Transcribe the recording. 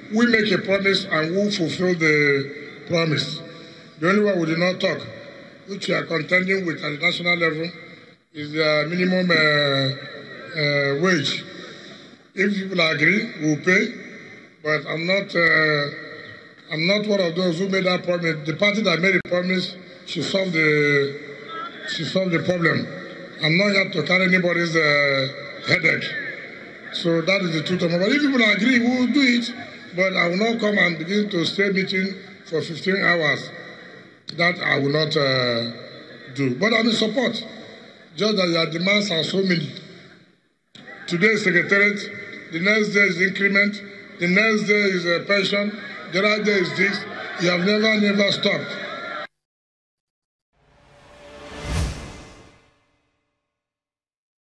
we make a promise and we fulfill the promise. The only one we did not talk, which we are contending with at the national level, is the minimum wage. If people agree, we'll pay. But I'm not one of those who made that promise. The party that made the promise should solve the problem. I'm not here to carry anybody's headache. So that is the truth of it. But if people agree, we will do it. But I will not come and begin to stay meeting for 15 hours. That I will not do. But I'm in support. Just that your demands are so many. Today is secretariat. The next day is increment. The next day is a pension. The other day is this. You have never stopped.